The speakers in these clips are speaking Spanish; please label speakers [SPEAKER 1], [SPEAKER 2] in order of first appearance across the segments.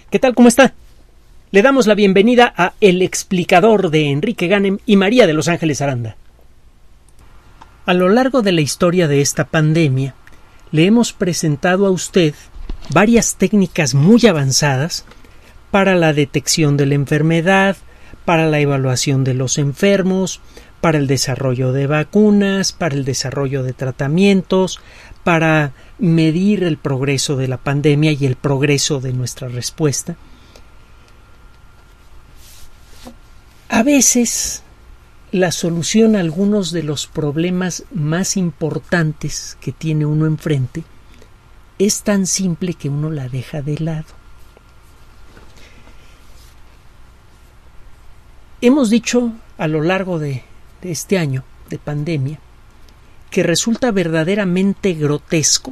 [SPEAKER 1] ¿Qué tal? ¿Cómo está? Le damos la bienvenida a El Explicador de Enrique Ganem y María de Los Ángeles Aranda. A lo largo de la historia de esta pandemia, le hemos presentado a usted varias técnicas muy avanzadas para la detección de la enfermedad, para la evaluación de los enfermos, para el desarrollo de vacunas, para el desarrollo de tratamientos, para medir el progreso de la pandemia y el progreso de nuestra respuesta. A veces la solución a algunos de los problemas más importantes que tiene uno enfrente es tan simple que uno la deja de lado. Hemos dicho a lo largo de este año de pandemia que resulta verdaderamente grotesco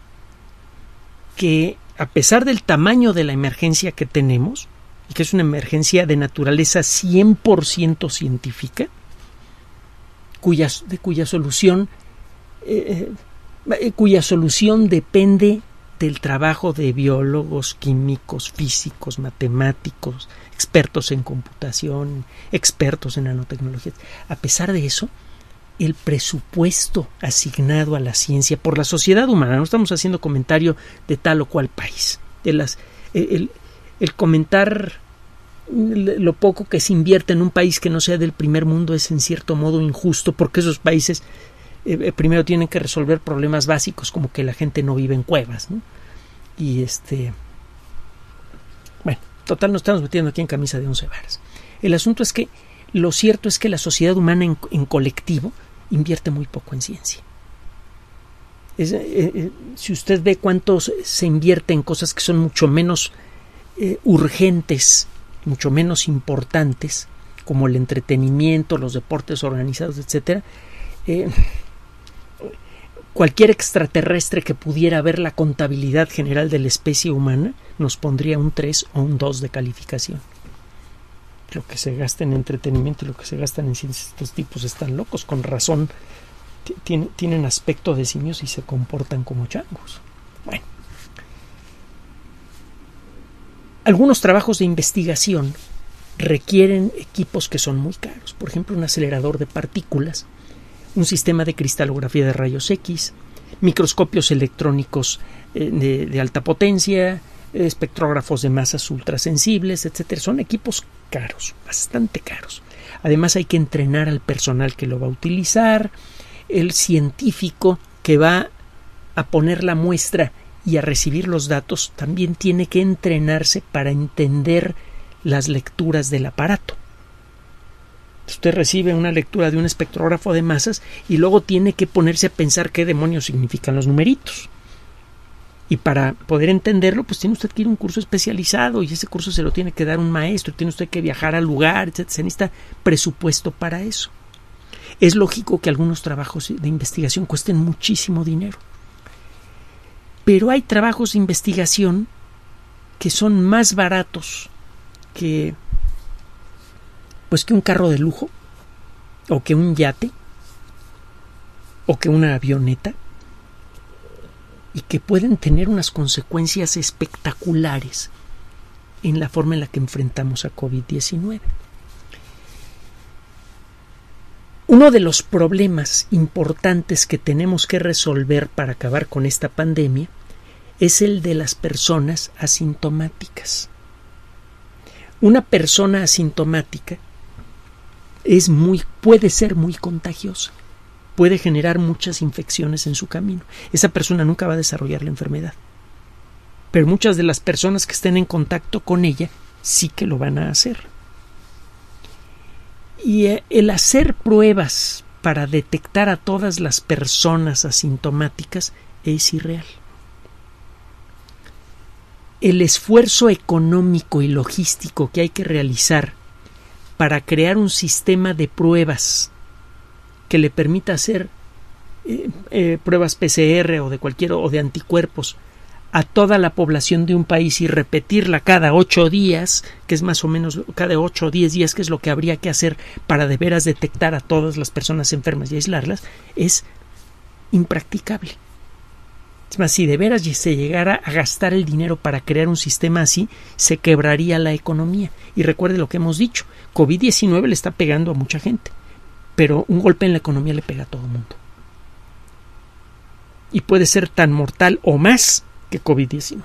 [SPEAKER 1] que, a pesar del tamaño de la emergencia que tenemos, y que es una emergencia de naturaleza 100% científica, cuya solución depende del trabajo de biólogos, químicos, físicos, matemáticos, expertos en computación, expertos en nanotecnología. A pesar de eso, el presupuesto asignado a la ciencia por la sociedad humana, no estamos haciendo comentario de tal o cual país, el comentar lo poco que se invierte en un país que no sea del primer mundo es en cierto modo injusto, porque esos países primero tienen que resolver problemas básicos como que la gente no vive en cuevas, ¿no? Y bueno, total, nos estamos metiendo aquí en camisa de 11 varas. El asunto es que lo cierto es que la sociedad humana en colectivo invierte muy poco en ciencia. Si usted ve cuánto se invierte en cosas que son mucho menos urgentes, mucho menos importantes, como el entretenimiento, los deportes organizados, etcétera, cualquier extraterrestre que pudiera ver la contabilidad general de la especie humana nos pondría un 3 o un 2 de calificación. Lo que se gasta en entretenimiento y lo que se gasta en ciencias, estos tipos están locos, con razón tienen aspecto de simios y se comportan como changos. Bueno, algunos trabajos de investigación requieren equipos que son muy caros, por ejemplo un acelerador de partículas, un sistema de cristalografía de rayos X, microscopios electrónicos de alta potencia, espectrógrafos de masas ultrasensibles, etcétera. Son equipos caros, bastante caros. Además hay que entrenar al personal que lo va a utilizar, el científico que va a poner la muestra y a recibir los datos también tiene que entrenarse para entender las lecturas del aparato. Usted recibe una lectura de un espectrógrafo de masas y luego tiene que ponerse a pensar qué demonios significan los numeritos. Y para poder entenderlo, pues tiene usted que ir a un curso especializado y ese curso se lo tiene que dar un maestro, tiene usted que viajar al lugar, etc. Se necesita presupuesto para eso. Es lógico que algunos trabajos de investigación cuesten muchísimo dinero. Pero hay trabajos de investigación que son más baratos que un carro de lujo, o que un yate, o que una avioneta, y que pueden tener unas consecuencias espectaculares en la forma en la que enfrentamos a COVID-19. Uno de los problemas importantes que tenemos que resolver para acabar con esta pandemia es el de las personas asintomáticas. Una persona asintomática puede ser muy contagiosa, puede generar muchas infecciones en su camino. Esa persona nunca va a desarrollar la enfermedad, pero muchas de las personas que estén en contacto con ella sí que lo van a hacer. Y el hacer pruebas para detectar a todas las personas asintomáticas es irreal. El esfuerzo económico y logístico que hay que realizar para crear un sistema de pruebas que le permita hacer pruebas PCR o de anticuerpos a toda la población de un país y repetirla cada 8 días, que es más o menos cada 8 o 10 días, que es lo que habría que hacer para de veras detectar a todas las personas enfermas y aislarlas, es impracticable. Es más, si de veras se llegara a gastar el dinero para crear un sistema así, se quebraría la economía. Y recuerde lo que hemos dicho, COVID-19 le está pegando a mucha gente, pero un golpe en la economía le pega a todo el mundo. Y puede ser tan mortal o más que COVID-19.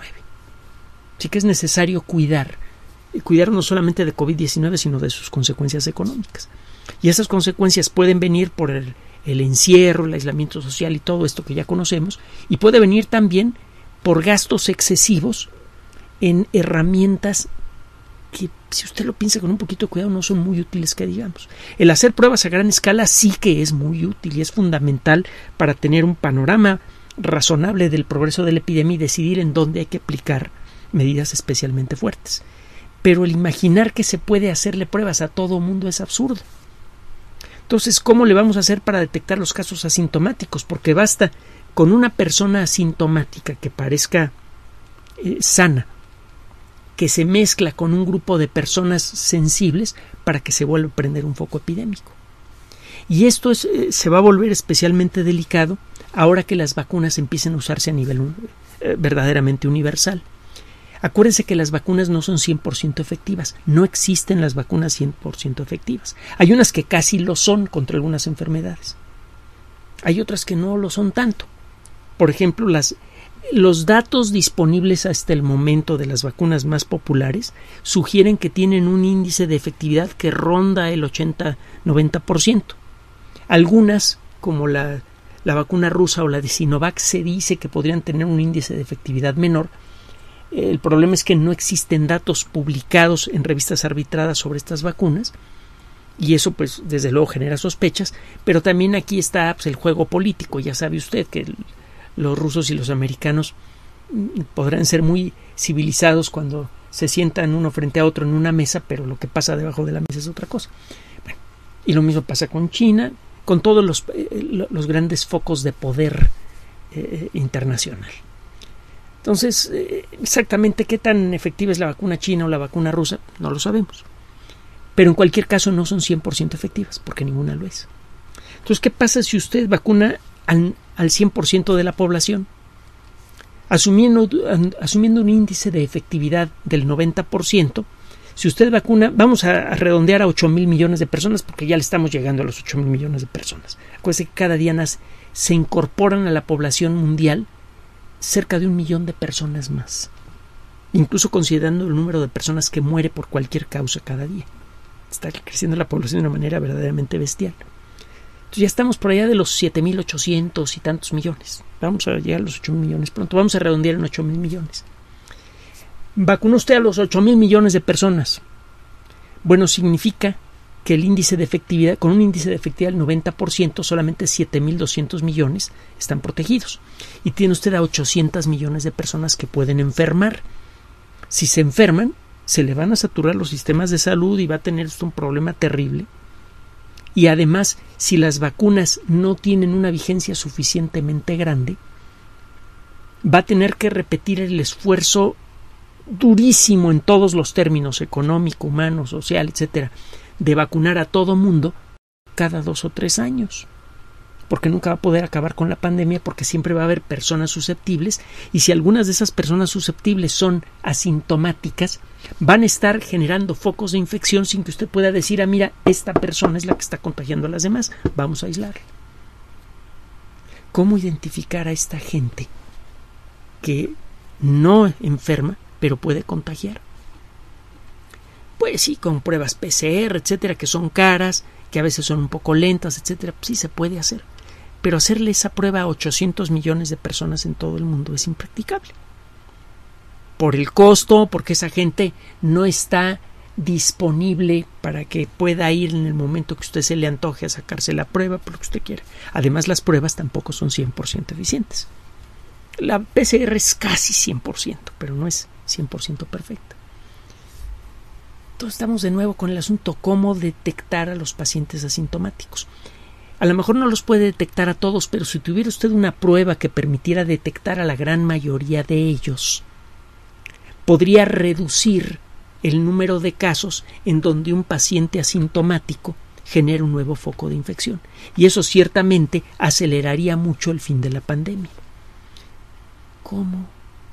[SPEAKER 1] Así que es necesario cuidar no solamente de COVID-19, sino de sus consecuencias económicas. Y esas consecuencias pueden venir por el encierro, el aislamiento social y todo esto que ya conocemos, y puede venir también por gastos excesivos en herramientas que, si usted lo piensa con un poquito de cuidado, no son muy útiles, que digamos. El hacer pruebas a gran escala sí que es muy útil y es fundamental para tener un panorama razonable del progreso de la epidemia y decidir en dónde hay que aplicar medidas especialmente fuertes. Pero el imaginar que se puede hacerle pruebas a todo mundo es absurdo. Entonces, ¿cómo le vamos a hacer para detectar los casos asintomáticos? Porque basta con una persona asintomática que parezca sana, que se mezcla con un grupo de personas sensibles para que se vuelva a prender un foco epidémico. Y esto se va a volver especialmente delicado ahora que las vacunas empiecen a usarse a nivel verdaderamente universal. Acuérdense que las vacunas no son 100% efectivas. No existen las vacunas 100% efectivas. Hay unas que casi lo son contra algunas enfermedades. Hay otras que no lo son tanto. Por ejemplo, los datos disponibles hasta el momento de las vacunas más populares sugieren que tienen un índice de efectividad que ronda el 80-90%. Algunas, como la vacuna rusa o la de Sinovac, se dice que podrían tener un índice de efectividad menor. El problema es que no existen datos publicados en revistas arbitradas sobre estas vacunas y eso pues desde luego genera sospechas, pero también aquí está pues, el juego político. Ya sabe usted que los rusos y los americanos podrán ser muy civilizados cuando se sientan uno frente a otro en una mesa, pero lo que pasa debajo de la mesa es otra cosa. Bueno, y lo mismo pasa con China, con todos los grandes focos de poder internacional. Entonces, exactamente qué tan efectiva es la vacuna china o la vacuna rusa, no lo sabemos. Pero en cualquier caso no son 100% efectivas, porque ninguna lo es. Entonces, ¿qué pasa si usted vacuna al 100% de la población? Asumiendo un índice de efectividad del 90%, si usted vacuna, vamos a redondear a 8,000 millones de personas, porque ya le estamos llegando a los 8,000 millones de personas. Acuérdense que cada día se incorporan a la población mundial cerca de 1 millón de personas más, incluso considerando el número de personas que muere por cualquier causa cada día. Está creciendo la población de una manera verdaderamente bestial. Entonces ya estamos por allá de los 7,800 y tantos millones. Vamos a llegar a los 8,000 millones pronto. Vamos a redondear en 8,000 millones. Vacunó usted a los 8,000 millones de personas. Bueno, significa que el índice de efectividad, con un índice de efectividad del 90%, solamente 7,200 millones están protegidos. Y tiene usted a 800 millones de personas que pueden enfermar. Si se enferman, se le van a saturar los sistemas de salud y va a tener esto un problema terrible. Y además, si las vacunas no tienen una vigencia suficientemente grande, va a tener que repetir el esfuerzo durísimo en todos los términos, económico, humano, social, etcétera, de vacunar a todo mundo cada 2 o 3 años, porque nunca va a poder acabar con la pandemia, porque siempre va a haber personas susceptibles, y si algunas de esas personas susceptibles son asintomáticas, van a estar generando focos de infección sin que usted pueda decir, mira, esta persona es la que está contagiando a las demás, vamos a aislarla. ¿Cómo identificar a esta gente que no enferma pero puede contagiar? Pues sí, con pruebas PCR, etcétera, que son caras, que a veces son un poco lentas, etcétera, pues sí se puede hacer. Pero hacerle esa prueba a 800 millones de personas en todo el mundo es impracticable. Por el costo, porque esa gente no está disponible para que pueda ir en el momento que usted se le antoje a sacarse la prueba, por lo que usted quiera. Además, las pruebas tampoco son 100% eficientes. La PCR es casi 100%, pero no es 100% perfecta. Entonces estamos de nuevo con el asunto cómo detectar a los pacientes asintomáticos. A lo mejor no los puede detectar a todos, pero si tuviera usted una prueba que permitiera detectar a la gran mayoría de ellos, podría reducir el número de casos en donde un paciente asintomático genera un nuevo foco de infección. Y eso ciertamente aceleraría mucho el fin de la pandemia. ¿Cómo?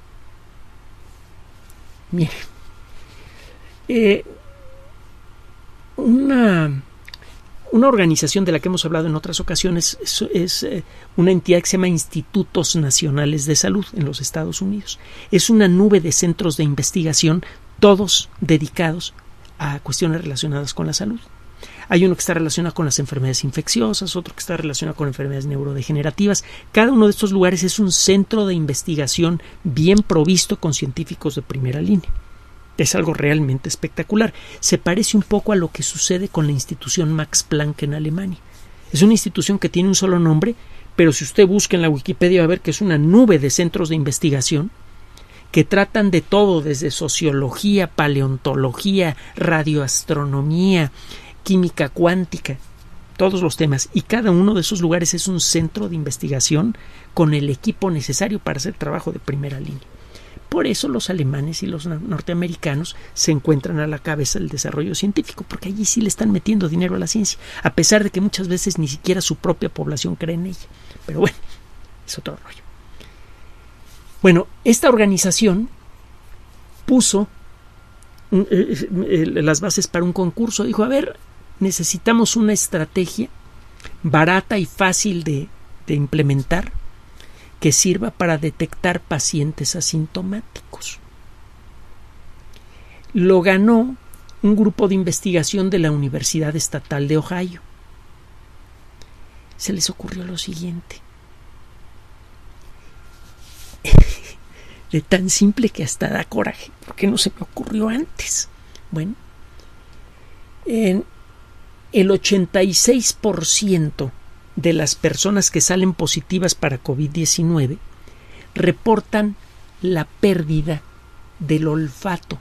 [SPEAKER 1] Miren, una organización de la que hemos hablado en otras ocasiones es una entidad que se llama Institutos Nacionales de Salud en los Estados Unidos. Es una nube de centros de investigación, todos dedicados a cuestiones relacionadas con la salud. Hay uno que está relacionado con las enfermedades infecciosas, otro que está relacionado con enfermedades neurodegenerativas. Cada uno de estos lugares es un centro de investigación bien provisto con científicos de primera línea. Es algo realmente espectacular. Se parece un poco a lo que sucede con la institución Max Planck en Alemania. Es una institución que tiene un solo nombre, pero si usted busca en la Wikipedia va a ver que es una nube de centros de investigación que tratan de todo, desde sociología, paleontología, radioastronomía, química cuántica, todos los temas, y cada uno de esos lugares es un centro de investigación con el equipo necesario para hacer trabajo de primera línea. Por eso los alemanes y los norteamericanos se encuentran a la cabeza del desarrollo científico, porque allí sí le están metiendo dinero a la ciencia, a pesar de que muchas veces ni siquiera su propia población cree en ella. Pero bueno, es otro rollo. Bueno, esta organización puso las bases para un concurso. Dijo, a ver, necesitamos una estrategia barata y fácil de implementar que sirva para detectar pacientes asintomáticos. Lo ganó un grupo de investigación de la Universidad Estatal de Ohio. Se les ocurrió lo siguiente. De tan simple que hasta da coraje. ¿Por qué no se me ocurrió antes? Bueno, el 86% de las personas que salen positivas para COVID-19 reportan la pérdida del olfato.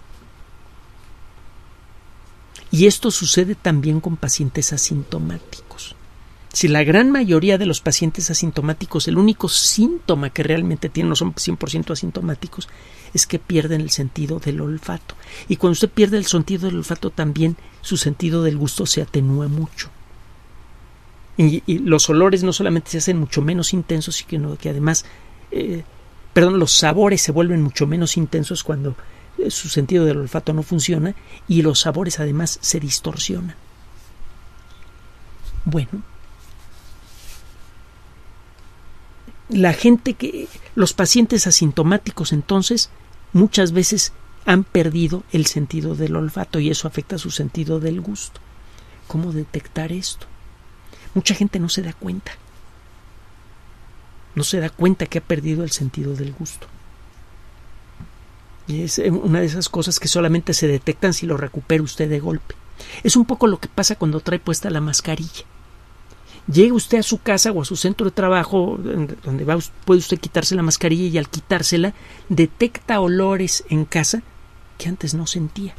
[SPEAKER 1] Y esto sucede también con pacientes asintomáticos. Si la gran mayoría de los pacientes asintomáticos, el único síntoma que realmente tienen, no son 100% asintomáticos, es que pierden el sentido del olfato. Y cuando usted pierde el sentido del olfato, también su sentido del gusto se atenúa mucho. Y los olores no solamente se hacen mucho menos intensos, sino que además, los sabores se vuelven mucho menos intensos cuando su sentido del olfato no funciona, y los sabores además se distorsionan. Bueno, los pacientes asintomáticos entonces muchas veces han perdido el sentido del olfato y eso afecta su sentido del gusto. ¿Cómo detectar esto? Mucha gente no se da cuenta. No se da cuenta que ha perdido el sentido del gusto. Y es una de esas cosas que solamente se detectan si lo recupera usted de golpe. Es un poco lo que pasa cuando trae puesta la mascarilla. Llega usted a su casa o a su centro de trabajo, donde puede usted quitarse la mascarilla, y al quitársela detecta olores en casa que antes no sentía.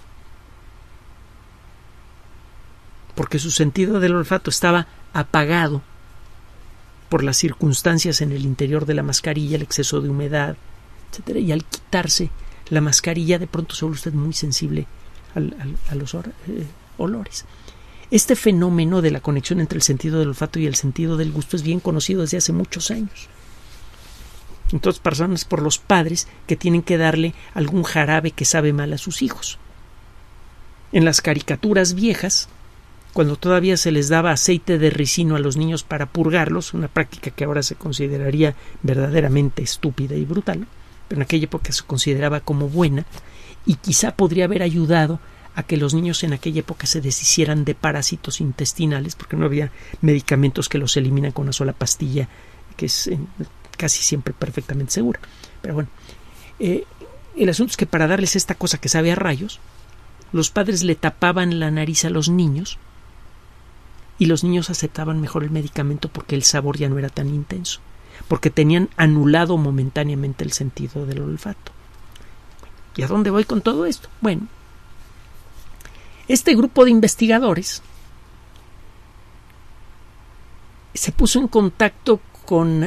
[SPEAKER 1] Porque su sentido del olfato estaba apagado por las circunstancias en el interior de la mascarilla, el exceso de humedad, etcétera. Y al quitarse la mascarilla, de pronto se vuelve usted muy sensible a los olores. Este fenómeno de la conexión entre el sentido del olfato y el sentido del gusto es bien conocido desde hace muchos años. Entonces, personas por los padres que tienen que darle algún jarabe que sabe mal a sus hijos. En las caricaturas viejas, cuando todavía se les daba aceite de ricino a los niños para purgarlos, una práctica que ahora se consideraría verdaderamente estúpida y brutal, pero en aquella época se consideraba como buena, y quizá podría haber ayudado a que los niños en aquella época se deshicieran de parásitos intestinales, porque no había medicamentos que los eliminan con una sola pastilla, que es casi siempre perfectamente segura. Pero bueno, el asunto es que para darles esta cosa que sabe a rayos, los padres le tapaban la nariz a los niños y los niños aceptaban mejor el medicamento porque el sabor ya no era tan intenso, porque tenían anulado momentáneamente el sentido del olfato. ¿Y a dónde voy con todo esto? Bueno, este grupo de investigadores se puso en contacto con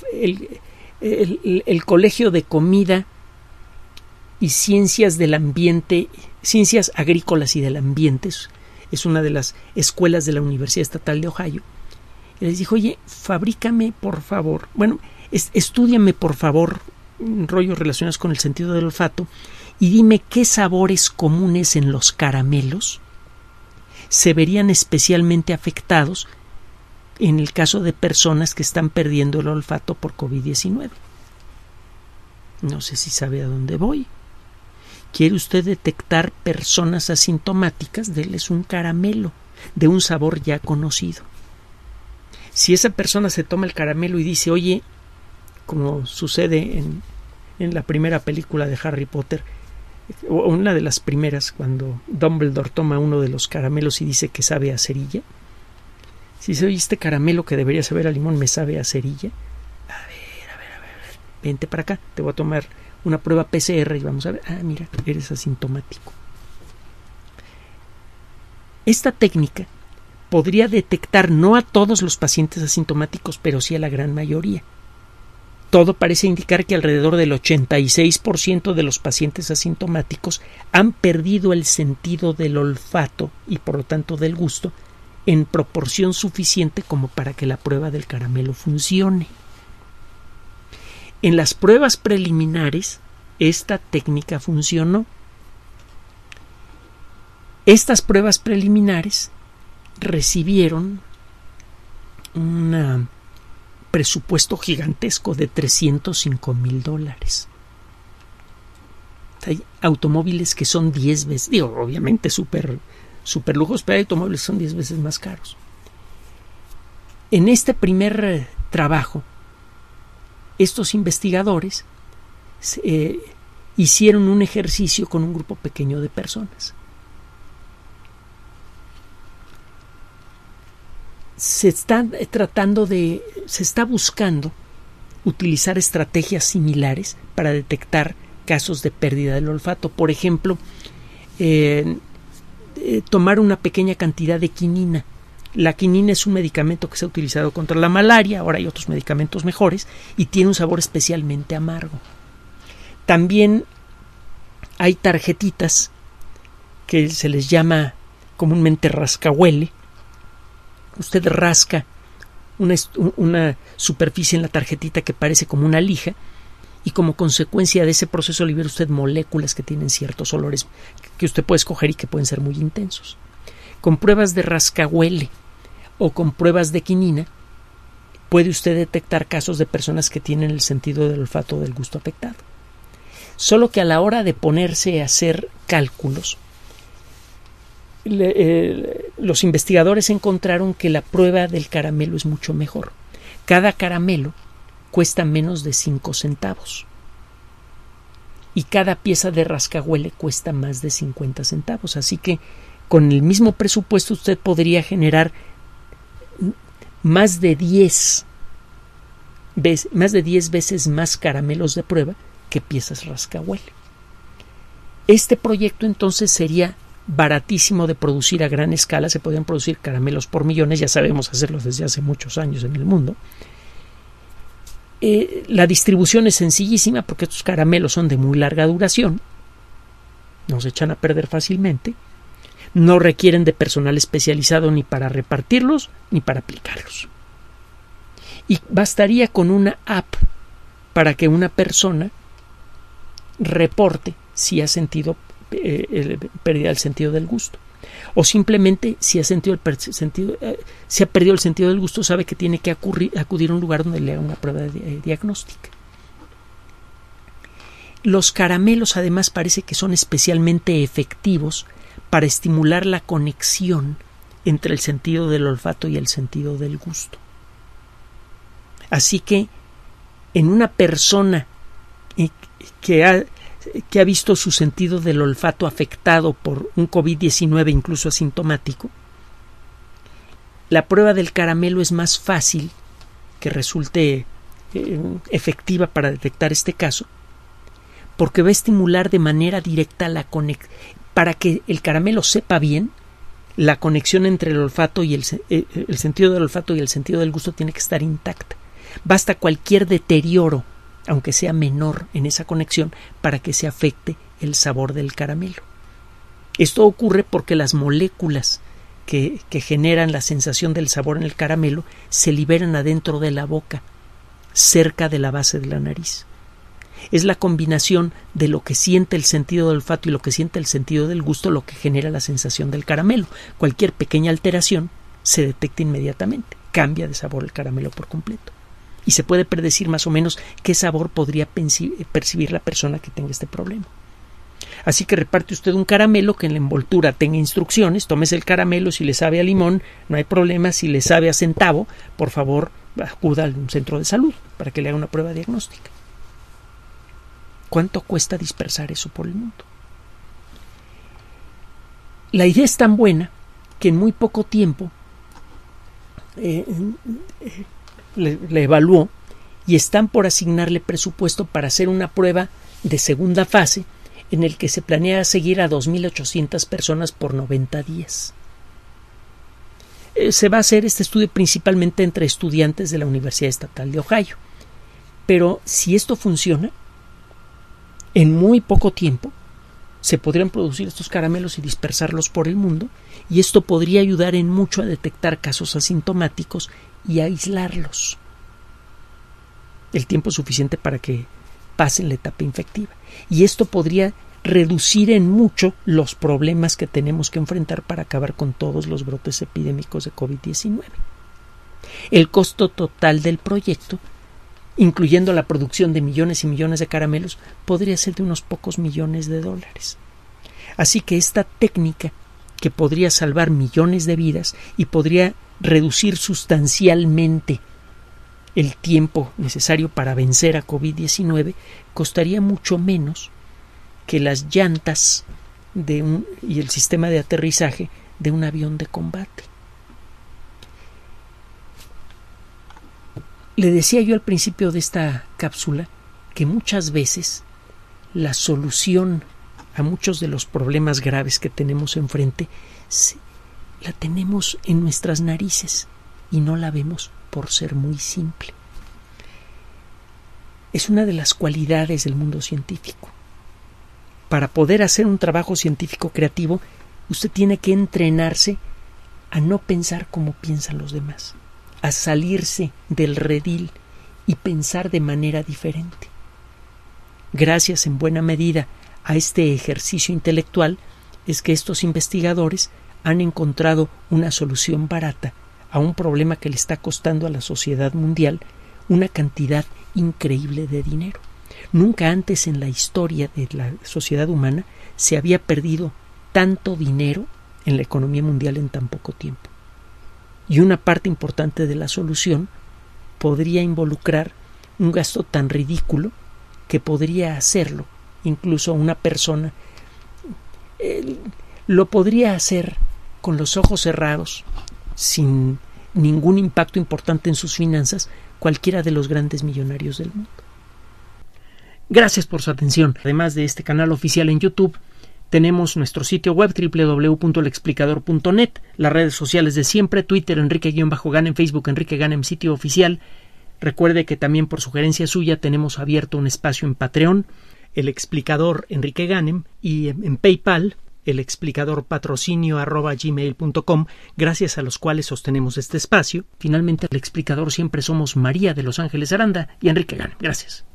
[SPEAKER 1] el Colegio de Comida y Ciencias del Ambiente, Ciencias Agrícolas y del Ambiente, es una de las escuelas de la Universidad Estatal de Ohio, y les dijo, oye, fabrícame por favor, estúdiame por favor rollos relacionados con el sentido del olfato y dime qué sabores comunes en los caramelos se verían especialmente afectados en el caso de personas que están perdiendo el olfato por COVID-19. No sé si sabe a dónde voy. ¿Quiere usted detectar personas asintomáticas? Déles un caramelo de un sabor ya conocido. Si esa persona se toma el caramelo y dice, oye, como sucede en la primera película de Harry Potter, o una de las primeras, cuando Dumbledore toma uno de los caramelos y dice que sabe a cerilla, si dice, oye, este caramelo que debería saber a limón me sabe a cerilla, a ver, vente para acá, te voy a tomar una prueba PCR y vamos a ver, mira, eres asintomático. Esta técnica podría detectar no a todos los pacientes asintomáticos, pero sí a la gran mayoría. Todo parece indicar que alrededor del 86% de los pacientes asintomáticos han perdido el sentido del olfato y por lo tanto del gusto en proporción suficiente como para que la prueba del caramelo funcione. En las pruebas preliminares, esta técnica funcionó. Estas pruebas preliminares recibieron un presupuesto gigantesco de $305,000. Hay automóviles que son 10 veces, obviamente súper lujos, pero hay automóviles que son 10 veces más caros. En este primer trabajo, estos investigadores hicieron un ejercicio con un grupo pequeño de personas. Se está buscando utilizar estrategias similares para detectar casos de pérdida del olfato. Por ejemplo, tomar una pequeña cantidad de quinina. La quinina es un medicamento que se ha utilizado contra la malaria, ahora hay otros medicamentos mejores, y tiene un sabor especialmente amargo. También hay tarjetitas que se les llama comúnmente rascahuele. Usted rasca una superficie en la tarjetita que parece como una lija y como consecuencia de ese proceso libera usted moléculas que tienen ciertos olores que usted puede escoger y que pueden ser muy intensos. Con pruebas de rascahuele o con pruebas de quinina puede usted detectar casos de personas que tienen el sentido del olfato o del gusto afectado. Solo que a la hora de ponerse a hacer cálculos, los investigadores encontraron que la prueba del caramelo es mucho mejor. Cada caramelo cuesta menos de 5 centavos y cada pieza de rascahuele cuesta más de 50 centavos. Así que con el mismo presupuesto usted podría generar más de 10 veces más caramelos de prueba que piezas rascahuele. Este proyecto entonces sería baratísimo de producir a gran escala. Se podrían producir caramelos por millones, ya sabemos hacerlos desde hace muchos años en el mundo. La distribución es sencillísima porque estos caramelos son de muy larga duración, no se echan a perder fácilmente, no requieren de personal especializado ni para repartirlos ni para aplicarlos, y bastaría con una app para que una persona reporte si ha sentido pérdida del sentido del gusto, o simplemente si ha perdido el sentido del gusto, sabe que tiene que acudir a un lugar donde le haga una prueba diagnóstica. Los caramelos además parece que son especialmente efectivos para estimular la conexión entre el sentido del olfato y el sentido del gusto. Así que en una persona que ha visto su sentido del olfato afectado por un COVID-19, incluso asintomático, la prueba del caramelo es más fácil que resulte efectiva para detectar este caso, porque va a estimular de manera directa para que el caramelo sepa bien. La conexión entre el olfato y el sentido del olfato y el sentido del gusto tiene que estar intacta. Basta cualquier deterioro, aunque sea menor en esa conexión, para que se afecte el sabor del caramelo. Esto ocurre porque las moléculas que generan la sensación del sabor en el caramelo se liberan adentro de la boca, cerca de la base de la nariz. Es la combinación de lo que siente el sentido del olfato y lo que siente el sentido del gusto lo que genera la sensación del caramelo. Cualquier pequeña alteración se detecta inmediatamente, cambia de sabor el caramelo por completo. Y se puede predecir más o menos qué sabor podría percibir la persona que tenga este problema. Así que reparte usted un caramelo que en la envoltura tenga instrucciones, tómese el caramelo, si le sabe a limón, no hay problema, si le sabe a centavo, por favor acuda a un centro de salud para que le haga una prueba diagnóstica. ¿Cuánto cuesta dispersar eso por el mundo? La idea es tan buena que en muy poco tiempo le evaluó y están por asignarle presupuesto para hacer una prueba de segunda fase en el que se planea seguir a 2.800 personas por 90 días. Se va a hacer este estudio principalmente entre estudiantes de la Universidad Estatal de Ohio. Pero si esto funciona, en muy poco tiempo se podrían producir estos caramelos y dispersarlos por el mundo, y esto podría ayudar en mucho a detectar casos asintomáticos y a aislarlos el tiempo suficiente para que pasen la etapa infectiva. Y esto podría reducir en mucho los problemas que tenemos que enfrentar para acabar con todos los brotes epidémicos de COVID-19. El costo total del proyecto, incluyendo la producción de millones y millones de caramelos, podría ser de unos pocos millones de dólares. Así que esta técnica, que podría salvar millones de vidas y podría reducir sustancialmente el tiempo necesario para vencer a COVID-19, costaría mucho menos que las llantas y el sistema de aterrizaje de un avión de combate. Le decía yo al principio de esta cápsula que muchas veces la solución a muchos de los problemas graves que tenemos enfrente la tenemos en nuestras narices y no la vemos por ser muy simple. Es una de las cualidades del mundo científico. Para poder hacer un trabajo científico creativo, usted tiene que entrenarse a no pensar como piensan los demás, a salirse del redil y pensar de manera diferente. Gracias en buena medida a este ejercicio intelectual es que estos investigadores han encontrado una solución barata a un problema que le está costando a la sociedad mundial una cantidad increíble de dinero. Nunca antes en la historia de la sociedad humana se había perdido tanto dinero en la economía mundial en tan poco tiempo. Y una parte importante de la solución podría involucrar un gasto tan ridículo que podría hacerlo incluso una persona. Lo podría hacer con los ojos cerrados, sin ningún impacto importante en sus finanzas, cualquiera de los grandes millonarios del mundo. Gracias por su atención. Además de este canal oficial en YouTube, tenemos nuestro sitio web www.lexplicador.net, las redes sociales de siempre, Twitter Enrique-Ganem, Facebook Enrique Ganem, sitio oficial. Recuerde que también por sugerencia suya tenemos abierto un espacio en Patreon, el explicador Enrique Ganem, y en PayPal, el explicador patrocinio@gmail.com, gracias a los cuales sostenemos este espacio. Finalmente, el explicador siempre somos María de Los Ángeles Aranda y Enrique Ganem. Gracias.